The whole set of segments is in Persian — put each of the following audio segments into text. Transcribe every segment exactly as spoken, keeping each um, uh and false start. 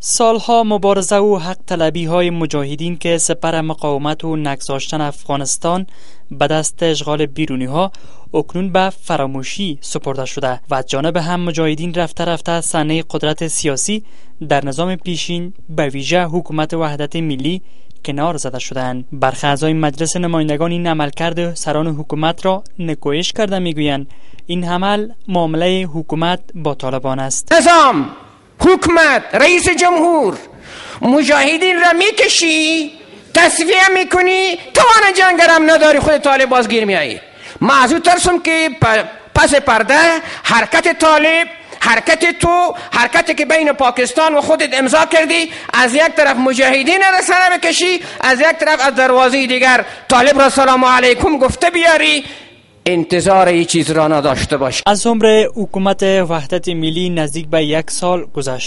سالها مبارزه و حق طلبی های مجاهدین که سپر مقاومت و نگذاشتن افغانستان به دست اشغال بیرونی ها اکنون به فراموشی سپرده شده و از جانب هم مجاهدین رفته رفته صحنه قدرت سیاسی در نظام پیشین به ویژه حکومت وحدت ملی کنار زده شدند. برخی اعضای مجلس نمایندگان این عملکرد سران حکومت را نکوهش کرده میگویند این عمل معامله حکومت با طالبان است. نظام، حکومت، رئیس جمهور مجاهدین را میکشی، تصفیه میکنی، توان جنگرم نداری، خود طالب بازگیر میایی. ما از او ترسم که پس پرده حرکت طالب، حرکت تو، حرکتی که بین پاکستان و خودت امضا کردی، از یک طرف مجاهدین را سر بکشی، از یک طرف از دروازه دیگر طالب را سلام علیکم گفته بیاری، انتظار این چیز را نداشته باش. از عمر حکومت وحدت ملی نزدیک به یک سال گذشت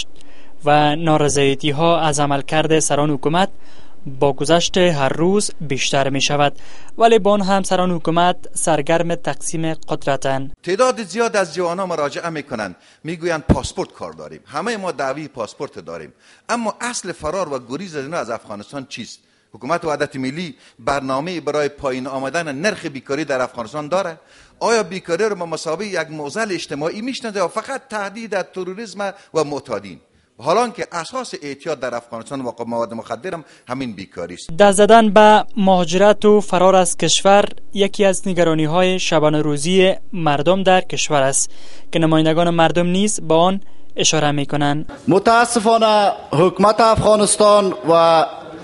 و نارضایتی ها از عملکرد سران حکومت با گذشت هر روز بیشتر می شود، ولی با آن هم سران حکومت سرگرم تقسیم قدرتند. تعداد زیاد از جوانان مراجعه می کنند، می گویند پاسپورت کار داریم، همه ما دعوی پاسپورت داریم، اما اصل فرار و گریز از افغانستان چیست؟ حکومت وحدت ملی برنامه برای پایین آمدن نرخ بیکاری در افغانستان داره؟ آیا بیکاری رو به مسابقه یک معضل اجتماعی میشناسه یا فقط تهدید از تروریسم و معتادین؟ حالان که اساس اعتیاد در افغانستان و مواد مخدر هم همین بیکاری است. دست زدن به مهاجرت و فرار از کشور یکی از نگرانی های شبانه روزی مردم در کشور است که نمایندگان مردم نیز با آن اشاره میکنند. متاسفانه حکومت افغانستان و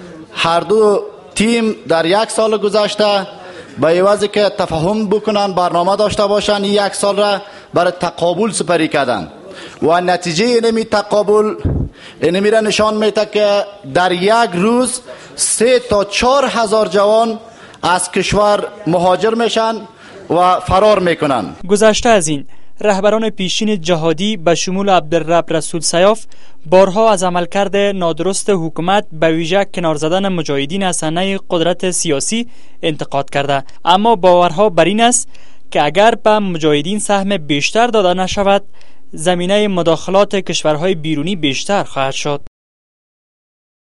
هر دو تیم در یک سال گذشته به عوضی که تفاهم بکنن، برنامه داشته باشن، این یک سال را برای تقابل سپری کردن و نتیجه اینمی تقابل اینمی را نشان میده که در یک روز سه تا چهار هزار جوان از کشور مهاجر میشن و فرار میکنن. گذشته از این رهبران پیشین جهادی به شمول عبدالرب رسول سیاف بارها از عملکرد نادرست حکومت به ویژه کنار زدن مجاهدین از صحنه قدرت سیاسی انتقاد کرده، اما باورها بر این است که اگر به مجاهدین سهم بیشتر داده نشود زمینه مداخلات کشورهای بیرونی بیشتر خواهد شد.